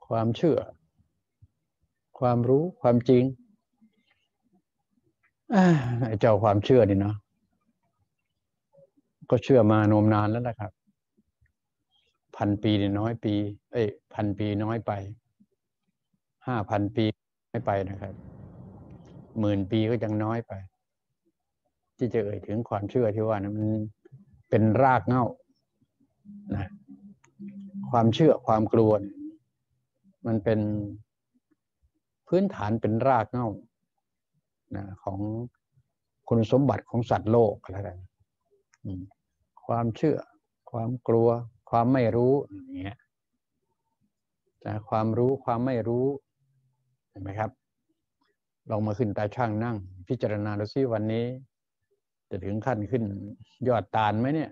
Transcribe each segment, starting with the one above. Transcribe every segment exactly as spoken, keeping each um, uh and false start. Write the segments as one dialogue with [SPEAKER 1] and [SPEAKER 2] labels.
[SPEAKER 1] ความเชื่อความรู้ความจริงไอ้เจ้าความเชื่อนี่เนาะก็เชื่อมานมนานแล้วนะครับพันปีนี่น้อยปีเอ้ยพันปีน้อยไปห้าพันปีน้อยไปนะครับหมื่นปีก็ยังน้อยไปที่จะเอ่ยถึงความเชื่อที่ว่านะมันเป็นรากเหง้านะความเชื่อความกลัวเนี่ยมันเป็นพื้นฐานเป็นรากเหง้านะของคุณสมบัติของสัตว์โลกอะไรกันความเชื่อความกลัวความไม่รู้อย่างเงี้ยนะความรู้ความไม่รู้เห็นไหมครับลองมาขึ้นตาช่างนั่งพิจารณาดูซิวันนี้จะถึงขั้นขึ้นยอดตาลไหมเนี่ย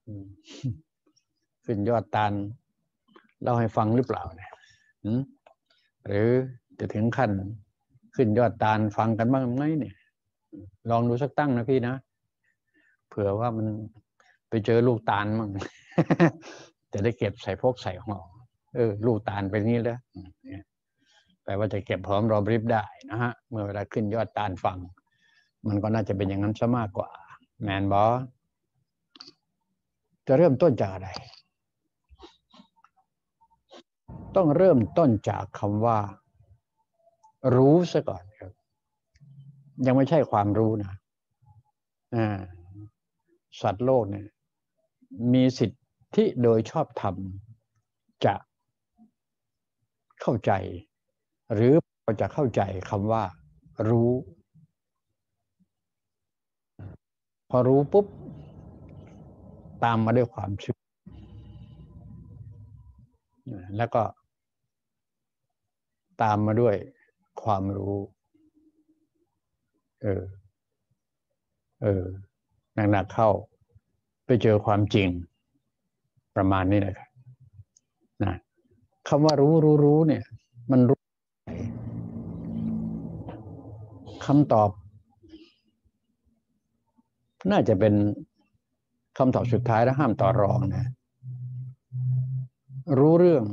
[SPEAKER 1] ขึ้นยอดตาลเล่าให้ฟังหรือเปล่าเนี่ยหรือจะถึงขั้นขึ้นยอดตาลฟังกันบ้างไหมเนี่ยลองดูสักตั้งนะพี่นะเผื่อว่ามันไปเจอลูกตาลมั่งจะได้เก็บใส่พกใส่ห่อเออลูกตาลเป็นงี้แล้วแปลว่าจะเก็บพร้อมรอมริบได้นะฮะเมื่อเวลาขึ้นยอดตาลฟังมันก็น่าจะเป็นอย่างนั้นซะมากกว่าแมนบอจะเริ่มต้นจากอะไรต้องเริ่มต้นจากคำว่ารู้ซะก่อนครับยังไม่ใช่ความรู้นะอ่าสัตว์โลกเนี่ยมีสิทธิโดยชอบธรรมจะเข้าใจหรือจะเข้าใจคำว่ารู้พอรู้ปุ๊บตามมาด้วยความเชื่อแล้วก็ตามมาด้วยความรู้เออเออหนักๆเข้าไปเจอความจริงประมาณนี้นะครับนะคำว่ารู้รู้รู้เนี่ยมันรู้คำตอบน่าจะเป็นคำตอบสุดท้ายและห้ามต่อรองนะรู้เรื่อง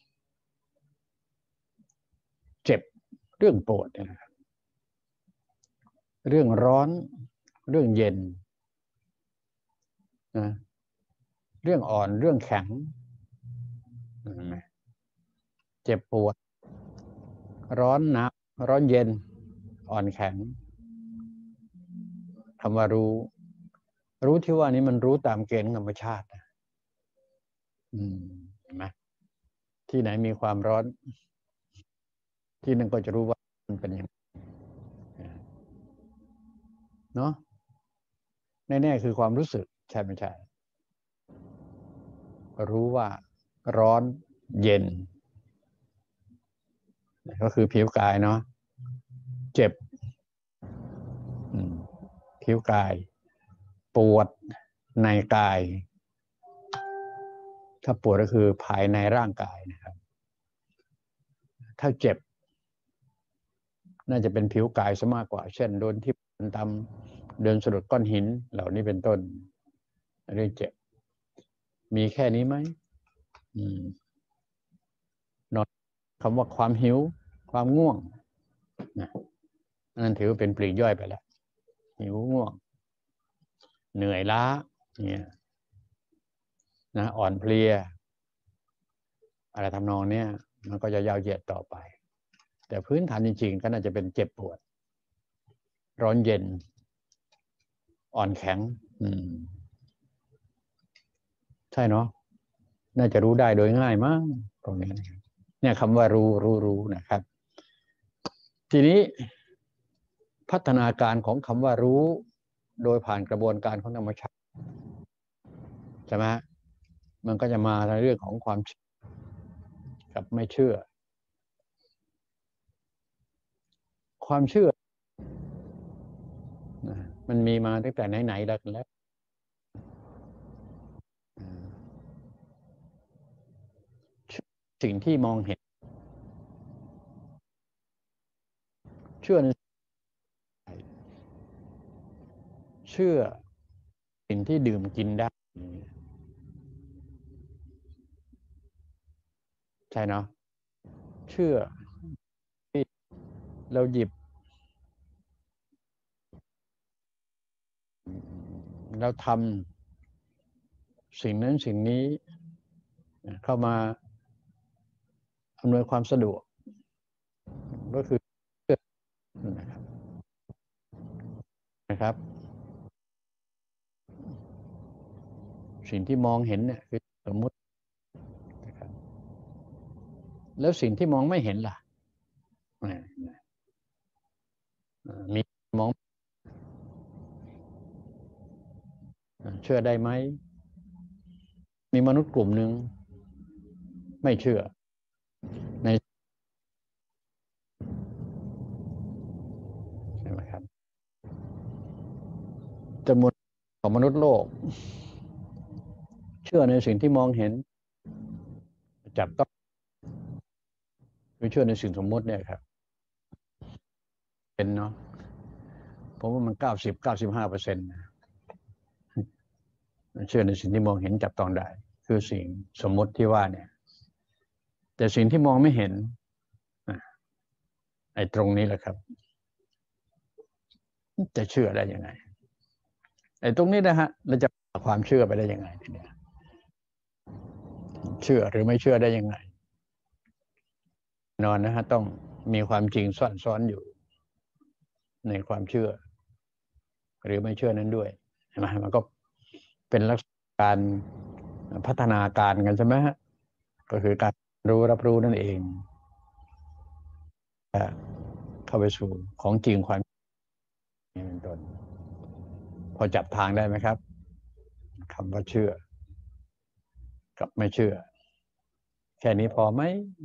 [SPEAKER 1] เจ็บเรื่องปวดนะครับเรื่องร้อนเรื่องเย็นนะเรื่องอ่อนเรื่องแข็งเจ็บปวดร้อนหนาวร้อนเย็นอ่อนแข็งคำว่ารู้รู้ที่ว่านี้มันรู้ตามเกณฑ์ธรรมชาตินะอืมเห็นไหมที่ไหนมีความร้อนที่นั่นก็จะรู้ว่ามันเป็นอย่างเนาะแน่ๆคือความรู้สึกใช่ไม่ใช่รู้ว่าร้อนเย็นก็คือผิวกายเนาะเจ็บผิวกายปวดในกายถ้าปวดก็คือภายในร่างกายนะครับถ้าเจ็บน่าจะเป็นผิวกายซะมากกว่าเช่นโดนที่ตำเดินสะดุดก้อนหินเหล่านี้เป็นต้นเรื่องเจ็บมีแค่นี้ไหมนอนคำว่าความหิวความง่วงนะนั่นถือว่าเป็นปลีกย่อยไปแล้วหิวง่วงเหนื่อยล้าเนี่ยนะอ่อนเพลียอะไรทำนองเนี้ยมันก็จะยาวเหยียดต่อไปแต่พื้นฐานจริงๆก็น่าจะเป็นเจ็บปวดร้อนเย็นอ่อนแข็งอืมใช่เนาะน่าจะรู้ได้โดยง่ายมากตรงนี้นะครับเนี่ยคำว่ารู้รู้รู้นะครับทีนี้พัฒนาการของคำว่ารู้โดยผ่านกระบวนการของธรรมชาติใช่ไหมมันก็จะมาในเรื่องของความเชื่อกับไม่เชื่อความเชื่อมันมีมาตั้งแต่ไหนๆแล้วแล้วสิ่งที่มองเห็นเชื่อในเชื่อสิ่งที่ดื่มกินได้ใช่เนาะเชื่อที่เราหยิบเราทำสิ่งนั้นสิ่งนี้เข้ามาอำนวยความสะดวกก็คือเชื่อนะครับนะครับสิ่งที่มองเห็นเนี่ยคือสมมุตินะครับแล้วสิ่งที่มองไม่เห็นล่ะมีมองเชื่อได้ไหมมีมนุษย์กลุ่มหนึ่งไม่เชื่อในใช่ไหมครับจำนวนของมนุษย์โลกเชื่อในสิ่งที่มองเห็นจับต้องไม่เชื่อในสิ่งสมมติเนี่ยครับเป็นเนาะผมว่ามันเก้าสิบเก้าสิบห้าเปอร์เซ็นต์เชื่อในสิ่งที่มองเห็นจับต้องได้คือสิ่งสมมติที่ว่าเนี่ยแต่สิ่งที่มองไม่เห็นไอ้ตรงนี้แหละครับจะเชื่อได้ยังไงไอ้ตรงนี้นะฮะเราจะความเชื่อไปได้ยังไงทีเนี้ยเชื่อหรือไม่เชื่อได้ยังไงนอนนะฮะต้องมีความจริงซ่อนซ้อนอยู่ในความเชื่อหรือไม่เชื่อนั้นด้วยใช่ไหมมันก็เป็นลักษณะการพัฒนาการกันใช่ไหมฮะก็คือการรู้รับรู้นั่นเองเข้าไปสู่ของจริงความนี้เป็นต้นพอจับทางได้ไหมครับคำว่าเชื่อกับไม่เชื่อแค่นี้พอไหม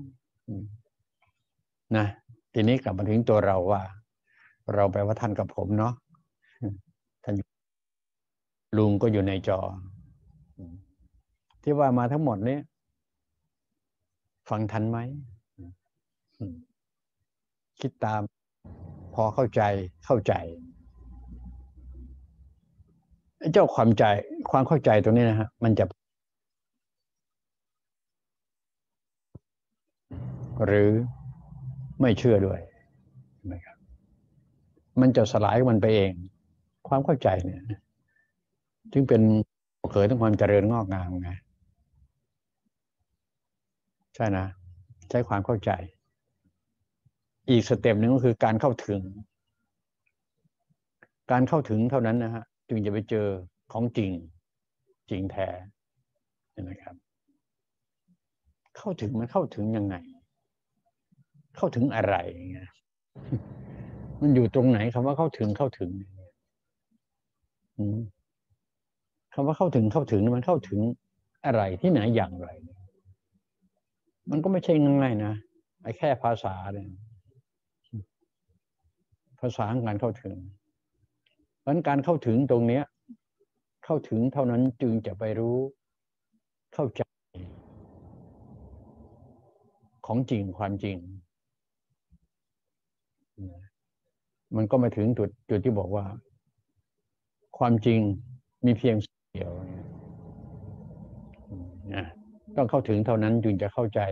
[SPEAKER 1] นะทีนี้กลับมาถึงตัวเราว่าเราแปลว่าท่านกับผมเนาะท่านลุงก็อยู่ในจอที่ว่ามาทั้งหมดนี้ฟังทันไหมคิดตามพอเข้าใจเข้าใจเจ้าความใจความเข้าใจตรงนี้นะฮะมันจะหรือไม่เชื่อด้วยนะครับมันจะสลายมันไปเองความเข้าใจเนี่ยจึงเป็นเขยทั้งความเจริญงอกงามไงใช่นะใช้ความเข้าใจอีกสเต็ปหนึ่งก็คือการเข้าถึงการเข้าถึงเท่านั้นนะฮะจึงจะไปเจอของจริงจริงแท้ใช่ไหมครับเข้าถึงมันเข้าถึงยังไงเข้าถึงอะไรเงี้ยมันอยู่ตรงไหนคำว่าเข้าถึงเข้าถึงคำว่าเข้าถึงเข้าถึงมันเข้าถึงอะไรที่ไหนอย่างไรมันก็ไม่ใช่ง่ายๆนะไอ้แค่ภาษาเนี่ยภาษาการเข้าถึงเพราะการเข้าถึงตรงเนี้ยเข้าถึงเท่านั้นจึงจะไปรู้เข้าใจของจริงความจริงมันก็มาถึงจุดจุดที่บอกว่าความจริงมีเพียงเดียวนะต้องเข้าถึงเท่านั้นจึงจะเข้าใจ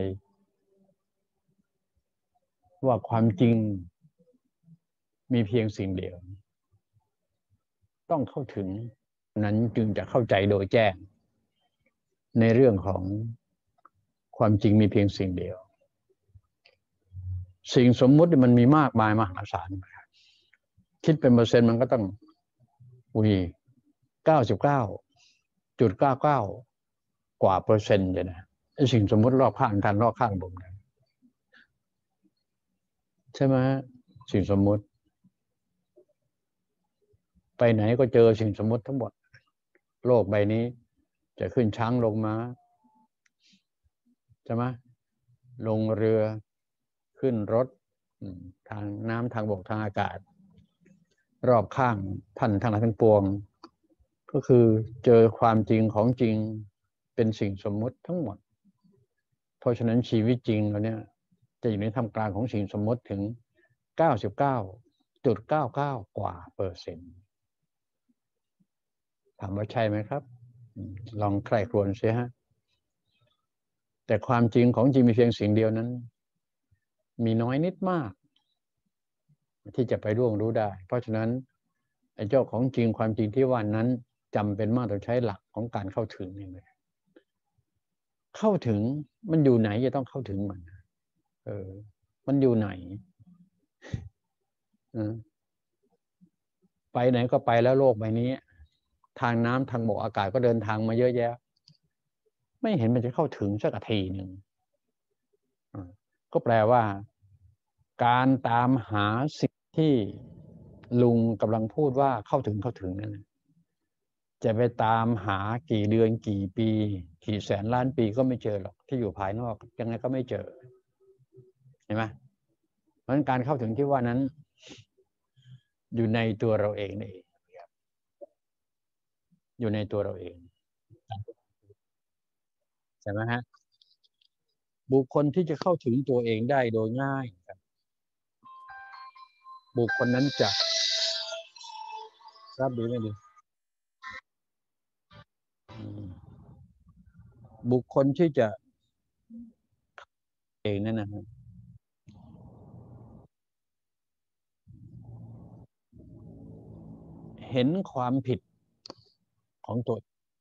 [SPEAKER 1] ว่าความจริงมีเพียงสิ่งเดียวต้องเข้าถึงนั้นจึงจะเข้าใจโดยแจ้งในเรื่องของความจริงมีเพียงสิ่งเดียวสิ่งสมมุติมันมีมากมายมหาศาลคิดเป็นเปอร์เซ็นต์มันก็ต้องอุ้ยเก้าสิบเก้าจุดเก้าเก้ากว่าเปอร์เซ็นต์เลยนะไอ้สิ่งสมมุติรอบข้างท่านรอบข้างผมนะใช่ไหมสิ่งสมมุติไปไหนก็เจอสิ่งสมมุติทั้งหมดโลกใบนี้จะขึ้นช้างลงม้าใช่ไหมลงเรือขึ้นรถทางน้ำทางบกทางอากาศรอบข้างท่านทั้งหลายทั้งปวงก็คือเจอความจริงของจริงเป็นสิ่งสมมุติทั้งหมดเพราะฉะนั้นชีวิตจริงเราเนี่ยจะอยู่ในท่ามกลางของสิ่งสมมติถึง เก้าสิบเก้าจุดเก้าเก้า กว่าเปอร์เซ็นต์ถามว่าใช่ไหมครับลองใคร่ครวญเสียฮะแต่ความจริงของจริงมีเพียงสิ่งเดียวนั้นมีน้อยนิดมากที่จะไปร่วงรู้ได้เพราะฉะนั้นไอ้เจ้าของจริงความจริงที่ว่านั้นจำเป็นมากต้องใช้หลักของการเข้าถึงนี่เลยเข้าถึงมันอยู่ไหนจะต้องเข้าถึงมันเออมันอยู่ไหนไปไหนก็ไปแล้วโลกใบนี้ทางน้ำทางบกอากาศก็เดินทางมาเยอะแยะไม่เห็นมันจะเข้าถึงสักทีหนึ่งก็แปลว่าการตามหาสิ่งที่ลุงกำลังพูดว่าเข้าถึงเข้าถึงนั่นจะไปตามหากี่เดือนกี่ปีกี่แสนล้านปีก็ไม่เจอหรอกที่อยู่ภายนอกยังไงก็ไม่เจอเห็นไหมเพราะฉะนั้นการเข้าถึงที่ว่านั้นอยู่ในตัวเราเองนี่เองอยู่ในตัวเราเองใช่ไหมฮะบุคคลที่จะเข้าถึงตัวเองได้โดยง่ายบุคคลนั้นจะรับดีไม่ดีบุคคลที่จะเองนั่นนะเห็นความผิดของตัว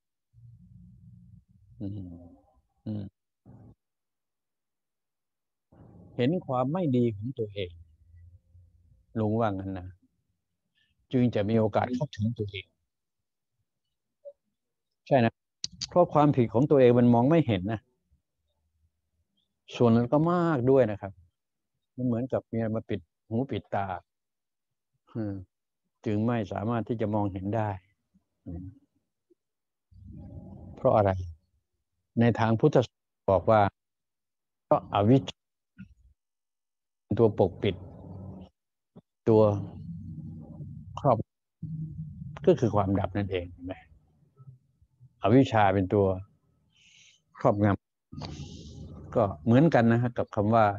[SPEAKER 1] เห็นความไม่ดีของตัวเองลุงว่างั้นนะจึงจะมีโอกาสเข้าถึงตัวเองใช่นะเพราะความผิดของตัวเองมันมองไม่เห็นนะส่วนนั้นก็มากด้วยนะครับมันเหมือนกับมีอะไรมาปิดหูปิดตาจึงไม่สามารถที่จะมองเห็นได้เพราะอะไรในทางพุทธศาสนาบอกว่าก็อวิชชาตัวปกปิดตัวครอบก็คือความดับนั่นเองเห็นไหมอวิชชาเป็นตัวครอบงำก็เหมือนกันนะฮะกับคำว่า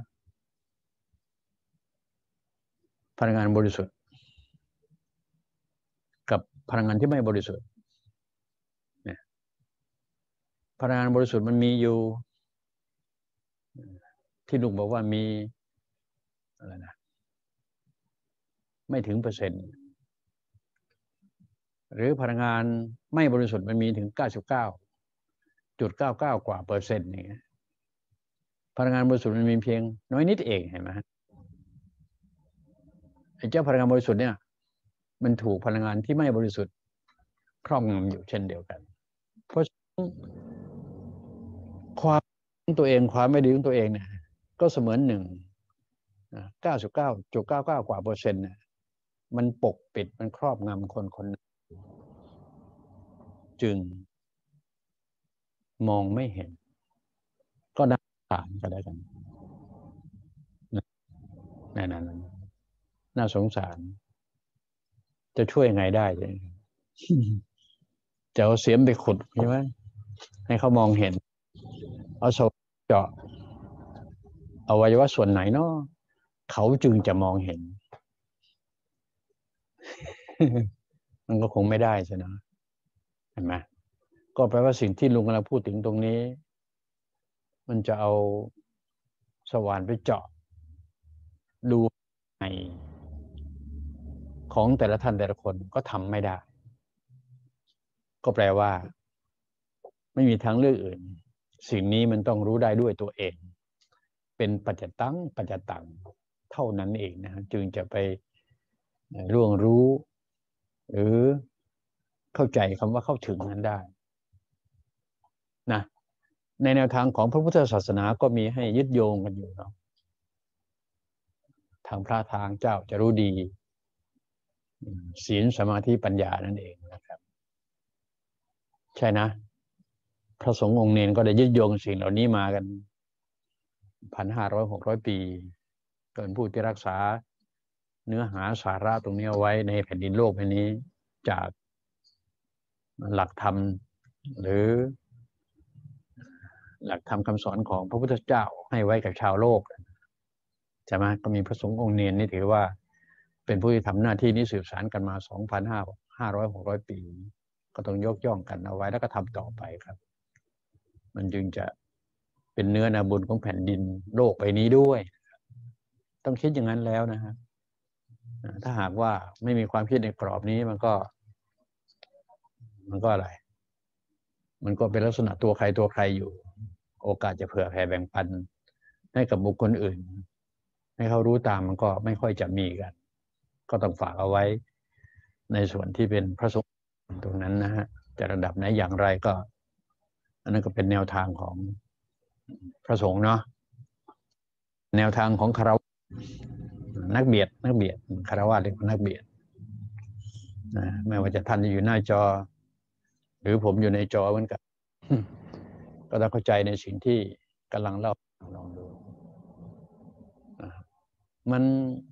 [SPEAKER 1] พลังงานบริสุทธิ์กับพลังงานที่ไม่บริสุทธิ์เนี่ยพลังงานบริสุทธิ์มันมีอยู่ที่ลุงบอกว่ามีอะไรนะไม่ถึงเปอร์เซ็นต์หรือพลังงานไม่บริสุทธิ์มันมีถึงเก้าสิบเก้าจุดเก้าเก้ากว่าเปอร์เซ็นต์นี่พลังงานบริสุทธิ์มันมีเพียงน้อยนิดเองเห็นไหมไอ้เจ้าพลังงานบริสุทธิ์เนี่ยมันถูกพลังงานที่ไม่บริสุทธิ์ครอบงำอยู่เช่นเดียวกันเพราะความของตัวเองความไม่ดีของตัวเองเนี่ยก็เสมือนหนึ่งเก้าสิบเก้าจุดเก้าเก้ากว่าเปอร์เซ็นต์เนี่ยมันปกปิดมันครอบงำคนคนนั้นจึงมองไม่เห็นก็น่าสงสารก็ได้กันนั่นนั่นน่าสงสารจะช่วยยังไงได้จะเอาเสียมไปขุดใช่ไหมให้เขามองเห็นเอาศพเจาะอวัยวะส่วนไหนเนาะเขาจึงจะมองเห็นมันก็คงไม่ได้ใช่ไหมเห็นไหมก็แปลว่าสิ่งที่ลุงกำลังพูดถึงตรงนี้มันจะเอาสว่านไปเจาะดูในของแต่ละท่านแต่ละคนก็ทำไม่ได้ก็แปลว่าไม่มีทางเลือกอื่นสิ่งนี้มันต้องรู้ได้ด้วยตัวเองเป็นปัจจตังปัจจตังเท่านั้นเองนะจึงจะไปร่วงรู้หรือเข้าใจคำว่าเข้าถึงนั้นได้นะในแนวทางของพระพุทธศาสนาก็มีให้ยึดโยงกันอยู่เนาะทางพระทางเจ้าจะรู้ดีศีลสมาธิปัญญานั่นเองนะครับใช่นะพระสงฆ์องค์เนรก็ได้ยึดโยงสิ่งเหล่านี้มากันพันห้าร้อยหกร้อยปีเป็นผู้ที่รักษาเนื้อหาสาระตรงนี้เอาไว้ในแผ่นดินโลกใบนี้จากหลักธรรมหรือหลักธรรมคำสอนของพระพุทธเจ้าให้ไว้กับชาวโลกใช่ไหมก็มีพระสงฆ์องค์เนรนี่ถือว่าเป็นผู้ที่ทำหน้าที่นี้สืบสานกันมา สองพันห้าร้อย หกร้อย ปีก็ต้องยกย่องกันเอาไว้แล้วก็ทำต่อไปครับมันจึงจะเป็นเนื้อนาบุญของแผ่นดินโลกใบนี้ด้วยต้องคิดอย่างนั้นแล้วนะฮะถ้าหากว่าไม่มีความคิดในกรอบนี้มันก็มันก็อะไรมันก็เป็นลักษณะตัวใครตัวใครอยู่โอกาสจะเผื่อแผ่แบ่งปันให้กับบุคคลอื่นให้เขารู้ตามมันก็ไม่ค่อยจะมีกันก็ต้องฝากเอาไว้ในส่วนที่เป็นพระสงฆ์ตรงนั้นนะฮะจะระดับไหนอย่างไรก็อันนั้นก็เป็นแนวทางของพระสงฆ์เนาะแนวทางของคารวะนักเบียดนักเบียดคารวะเรียกว่านักเบียดนะไม่ว่าจะท่านอยู่หน้าจอหรือผมอยู่ในจอเหมือนกันก็ต้องเข้าใจในสิ่งที่กำลังเล่าลองดูมัน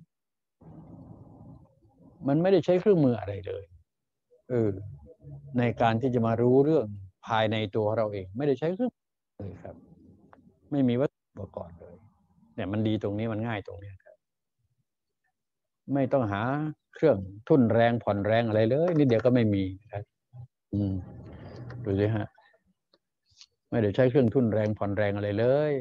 [SPEAKER 1] มันไม่ได้ใช้เครื่องมืออะไรเลยเออในการที่จะมารู้เรื่องภายในตัวเราเองไม่ได้ใช้เครื่องเลยครับไม่มีวัตถุอุปกรณ์เลยเนี่ยมันดีตรงนี้มันง่ายตรงนี้ครับไม่ต้องหาเครื่องทุ่นแรงผ่อนแรงอะไรเลยนี่เดี๋ยวก็ไม่มีครับอืมดูสิฮะไม่ได้ใช้เครื่องทุ่นแรงผ่อนแรงอะไรเลย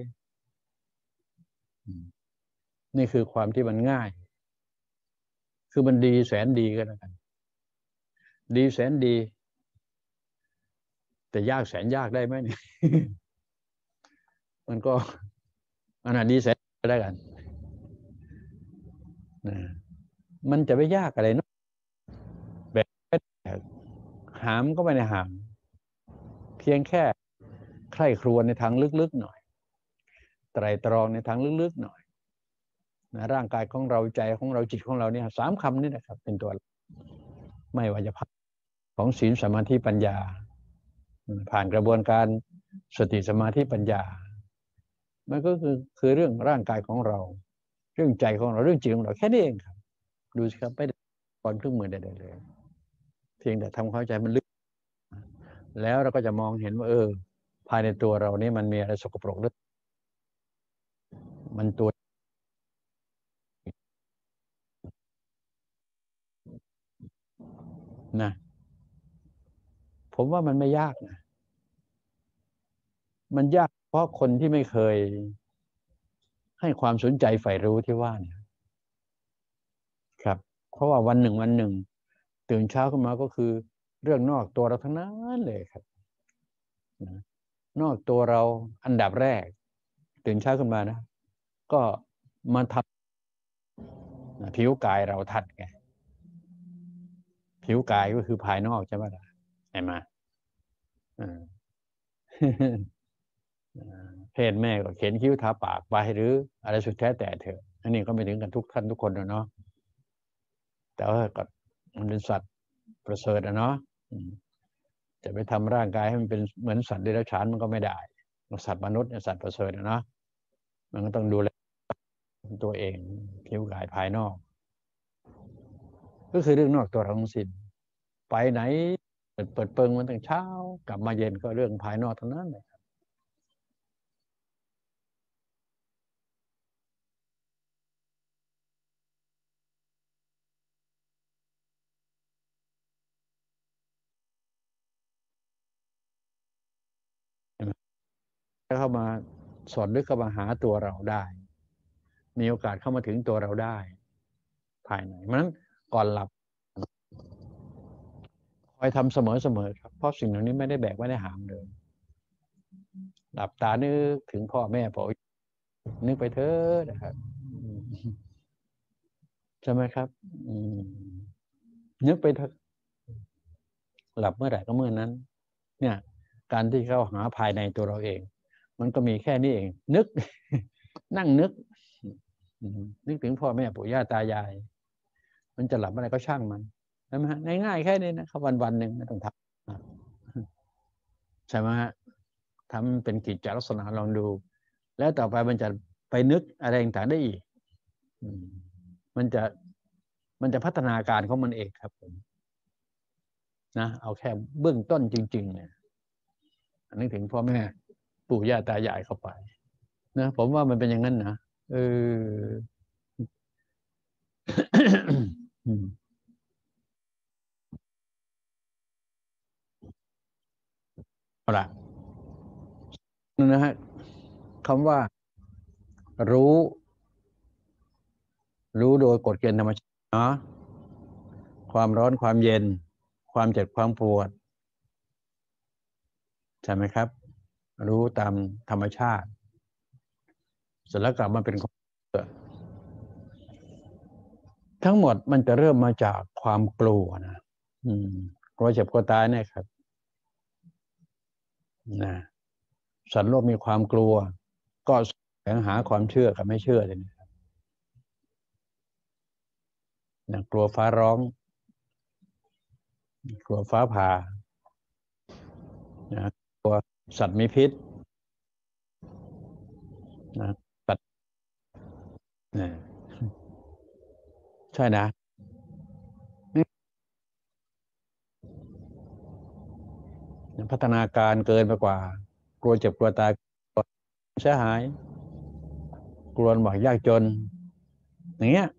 [SPEAKER 1] นี่คือความที่มันง่ายคือมันดีแสนดีก็แล้วกันดีแสนดีแต่ยากแสนยากได้ไหมเนี่ยมันก็อันนั้นดีแสนก็ได้กันนะมันจะไม่ยากอะไรเนาะแบบหามก็ไม่ได้หามเพียงแค่ใคร่ครวญในทางลึกๆหน่อยไตรตรองในทางลึกๆหน่อยนะร่างกายของเราใจของเราจิตของเราเนี่ยสามคำนี่นะครับเป็นตัวไม่ว่าจะพักของศีลสมาธิปัญญาผ่านกระบวนการสติสมาธิปัญญามันก็คือคือเรื่องร่างกายของเราเรื่องใจของเราเรื่องจิตของเราแค่นี้เองครับดูสิครับไม่ได้ก่อนเครื่องมือใดๆเลยเพียงแต่ทำความเข้าใจมันลึกแล้วเราก็จะมองเห็นว่าเออภายในตัวเรานี่มันมีอะไรสกปรกหรือมันตัวนะผมว่ามันไม่ยากนะมันยากเพราะคนที่ไม่เคยให้ความสนใจใฝ่รู้ที่ว่าเนี่ยครับเพราะว่าวันหนึ่งวันหนึ่งตื่นเช้าขึ้นมาก็คือเรื่องนอกตัวเราทั้งนั้นเลยครับนอกตัวเราอันดับแรกตื่นเช้าขึ้นมานะก็มาทำผิวกายเราทัดไงผิวกายก็คือภายนอกใช่ไหมล่ะเห็นไหมเพศแม่ก็เขียนคิ้วทาปากไปหรืออะไรสุดแท้แต่เถอะอันนี้ก็ไม่ถึงกันทุกท่านทุกคนเนาะแต่ว่าก็มันเป็นสัตว์ประเสริฐนะเนาะจะไปทำร่างกายให้มันเป็นเหมือนสัตว์เดรัจฉานมันก็ไม่ได้สัตว์มนุษย์สัตว์ประเสริฐนะเนาะมันก็ต้องดูแลตัวเองผิวกายภายนอกก็คือเรื่องนอกตัวเราทั้งสิ้นไปไหนเปิดเปิดเปิงมันตั้งเช้ากลับมาเย็นก็เรื่องภายนอกทั้งนั้นเลยถ้าเข้ามาสอดลึกเข้ามาหาตัวเราได้มีโอกาสเข้ามาถึงตัวเราได้ภายในเพราะนั้นก่อนหลับคอยทำเสมอๆครับเพราะสิ่งเหล่านี้ไม่ได้แบกไม่ได้หามเลยหลับตานึกถึงพ่อแม่พ่อนึกไปเถอะนะครับใช่ไหมครับนึกไปเถอะหลับเมื่อไหร่ก็เมื่อนั้นเนี่ยการที่เข้าหาภายในตัวเราเองมันก็มีแค่นี้เองนึกนั่งนึกนึกถึงพ่อแม่ปู่ย่าตายายมันจะหลับอะไรก็ช่างมันใช่ไหมฮะง่ายๆแค่นี้นะครับวันวันหนึ่งไม่ต้องทำใช่ไหมฮะทำเป็นกิจลักษณะลองดูแล้วต่อไปมันจะไปนึกอะไรต่างๆได้อีกมันจะมันจะพัฒนาการของมันเองครับผมนะเอาแค่เบื้องต้นจริงๆเนี่ยนึกถึงพ่อแม่ปู่ย่าตายายเข้าไปนะผมว่ามันเป็นอย่างนั้นนะเออเอาละนะฮะคำว่ารู้รู้โดยกฎเกณฑ์ธรรมชาติเนาะความร้อนความเย็นความเจ็บความปวดใช่ไหมครับรู้ตามธรรมชาติเสร็จแล้วกลับมาเป็นความเชื่อทั้งหมดมันจะเริ่มมาจากความกลัวนะอืมกลัวเจ็บกลัวตายเนี่ยครับนะสัตว์โลกมีความกลัวก็แสวงหาความเชื่อกับไม่เชื่อเลยนะนะกลัวฟ้าร้องกลัวฟ้าผ่านะกลัวสัตว์มีพิษนะสัตว์นะใช่นะพัฒนาการเกินไปกว่ากลัวเจ็บกลัวตายกลัวเสียหายกลัวลำบากยากจนอย่างเงี้ย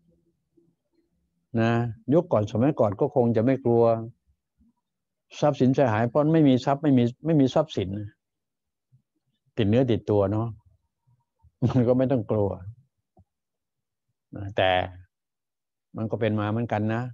[SPEAKER 1] นะยุคก่อนสมัยก่อนก็คงจะไม่กลัวทรัพย์สินเสียหายเพราะไม่มีทรัพย์ไม่มีไม่มีทรัพย์สินติดเนื้อติดตัวเนาะมันก็ไม่ต้องกลัวนะแต่มันก็เป็นมาเหมือนกันนะ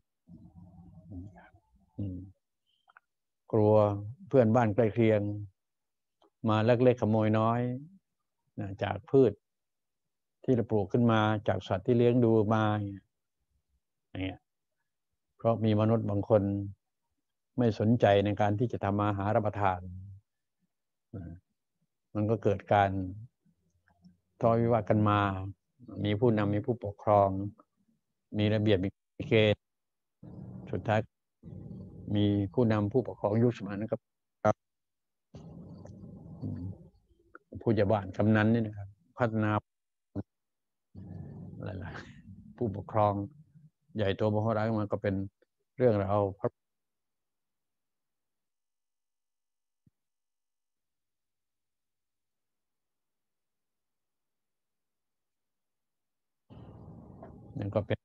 [SPEAKER 1] อืมกลัวเพื่อนบ้านใกล้เคียงมาลักเล็กขโมยน้อยนะจากพืชที่เราปลูกขึ้นมาจากสัตว์ที่เลี้ยงดูมาอย่างเงี้ยเพราะมีมนุษย์บางคนไม่สนใจในการที่จะทำอาหารรับประทานนะมันก็เกิดการทะเลาะวิวาทกันมามีผู้นำมีผู้ปกครองมีระเบียบมีเกณฑ์สุดท้ายมีผู้นำผู้ปกครองยุคสมัยนั้นก็ผู้ใหญ่บ้านกำนันนี่นะครับพัฒนาอะไรล่ะผู้ปกครองใหญ่โตมโหฬารมันก็เป็นเรื่องเราเอานั่นก็เป็น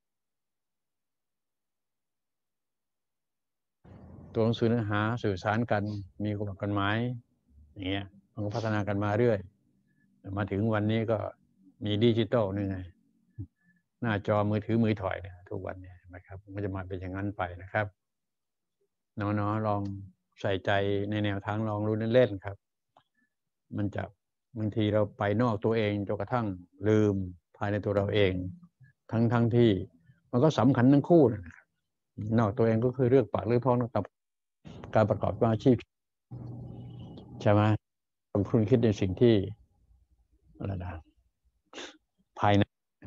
[SPEAKER 1] ตัวหนังสือเนื้อหาสื่อสารกันมีกฎกฎหมายอย่างเงี้ยมันก็พัฒนากันมาเรื่อยมาถึงวันนี้ก็มีดิจิตอลนี่ไงหน้าจอมือถือมือถอยเนี่ยทุกวันเนี่ยนะครับมันก็จะมาเป็นอย่างนั้นไปนะครับน้องๆลองใส่ใจในแนวทางลองรู้เล่นๆครับมันจะบางทีเราไปนอกตัวเองจนกระทั่งลืมภายในตัวเราเองทั้งทั้งที่มันก็สำคัญทั้งคู่นะครับนอกตัวเองก็คือเรื่องปากเรื่องท้องกับการประกอบอาชีพใช่ไหมคุณคิดในสิ่งที่อะไรนะภายใน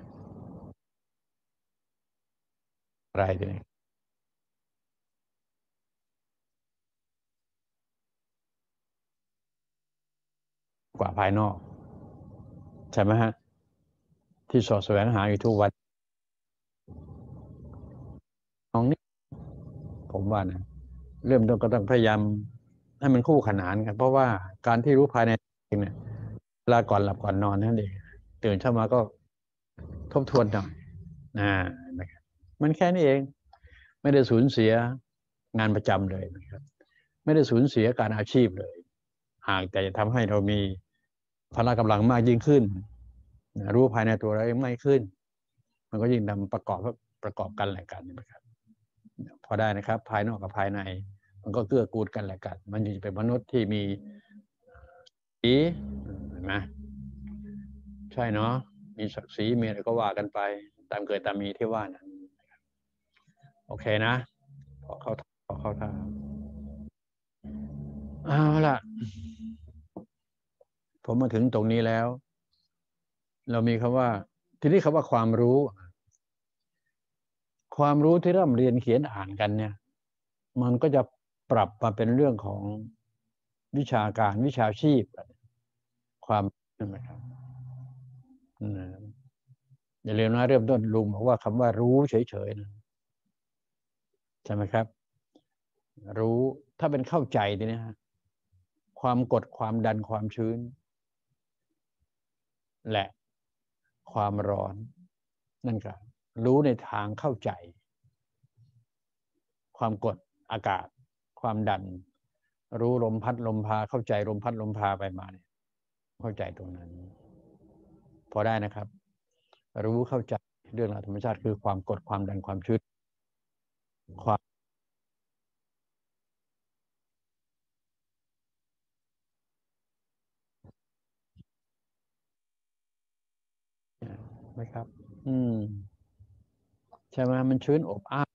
[SPEAKER 1] อะไรเนี่ยกว่าภายนอกใช่ไหมฮะที่สอดแสวงหาอยู่ทุกวันน้องนี่ผมว่านะเริ่มต้นก็ต้องพยายามให้มันคู่ขนานกันเพราะว่าการที่รู้ภายในเองเนี่ยเวลาก่อนหลับก่อนนอนนั่นเองตื่นเช้ามาก็ทบทวนหน่อยนะนะครับมันแค่นี้เองไม่ได้สูญเสียงานประจำเลยนะครับไม่ได้สูญเสียการอาชีพเลยหากแต่จะทำให้เรามีพละกำลังมากยิ่งขึ้นรู้ภายในตัวเราเองมากขึ้นมันก็ยิ่งนำประกอบประกอบกันแหละกันนะครับพอได้นะครับภายนอกกับภายในมันก็เกื้อกูลกันแหละกันมันจะเป็นมนุษย์ที่มีสีเห็นไหมใช่เนาะมีศักดิ์ศรีมีอะไรก็ว่ากันไปตามเกิดตามมีที่ว่านั้นโอเคนะพอเข้าพอเข้าท่าเอาล่ะผมมาถึงตรงนี้แล้วเรามีคำว่าทีนี้คำว่าความรู้ความรู้ที่เริ่มเรียนเขียนอ่านกันเนี่ยมันก็จะปรับมาเป็นเรื่องของวิชาการวิชาชีพความใช่ไหมครับอย่าลืมนะเริ่มต้นลุงบอกว่าคำว่ารู้เฉยๆนะใช่ไหมครับรู้ถ้าเป็นเข้าใจทีนี้ฮะความกดความดันความชื้นและความร้อนนั่นก็รู้ในทางเข้าใจความกดอากาศความดันรู้ลมพัดลมพาเข้าใจลมพัดลมพาไปมาเนี่ยเข้าใจตรงนั้นพอได้นะครับรู้เข้าใจเรื่องหลักธรรมชาติคือความกดความดันความชื้นความไหมครับอืมใช่ไหมมันชื้นอบอ้าว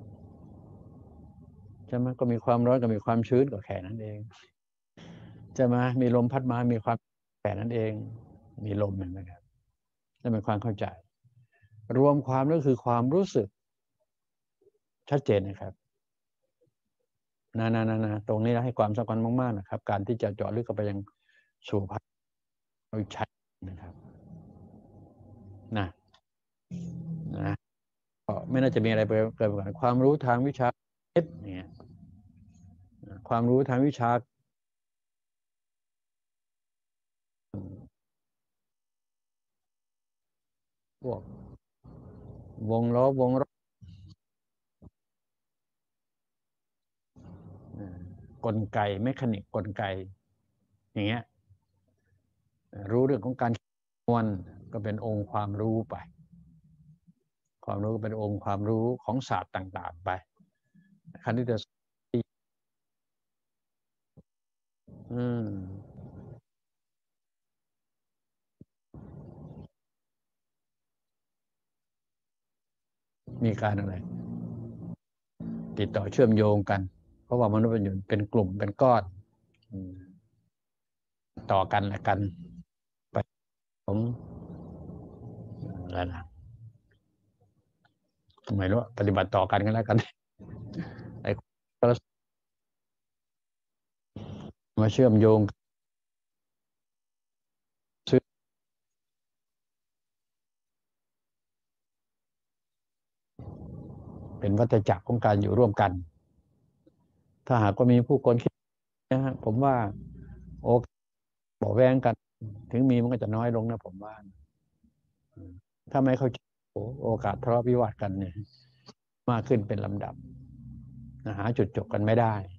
[SPEAKER 1] ใช่ไหมก็มีความร้อนก็มีความชื้นก็แค่นั้นเองใช่ไหมมีลมพัดมามีความแค่นั้นเองมีลมเห็นไหมครับนั่นเป็นความเข้าใจรวมความก็คือความรู้สึกชัดเจนนะครับนะนะนะนะตรงนี้นะให้ความสำคัญมากๆนะครับการที่จะเจาะลึกเข้าไปยังสู่ภาควิชัยนะครับนะนะก็ไม่น่าจะมีอะไรเกินกว่าความรู้ทางวิชาเอสเนี่ยความรู้ทางวิชาพวกวงล้อวงรอบกลไกเมคานิกกลไกอย่างเงี้ยรู้เรื่องของการคำนวณก็เป็นองค์ความรู้ไปความรู้ก็เป็นองค์ความรู้ของศาสตร์ต่างๆไปคณิตศาสตร์อืมมีการอะไรติดต่อเชื่อมโยงกันเพราะว่ามนุษย์เป็นอยู่เป็นกลุ่มเป็นก้อนต่อกันและกันไปผมอะไรนะไม่รู้ปฏิบัติต่อกันกันแล้วกันไอ้มาเชื่อมโยงเป็นวัฏจักรของการอยู่ร่วมกันถ้าหากว่ามีผู้คนคิดนะฮะผมว่าโอกาสบ่แว้งกันถึงมีมันก็จะน้อยลงนะผมว่าถ้าไม่เข้าใจโอกาสทะเลาะวิวาทกันเนี่ยมากขึ้นเป็นลำดับหาจุดจบกันไม่ได้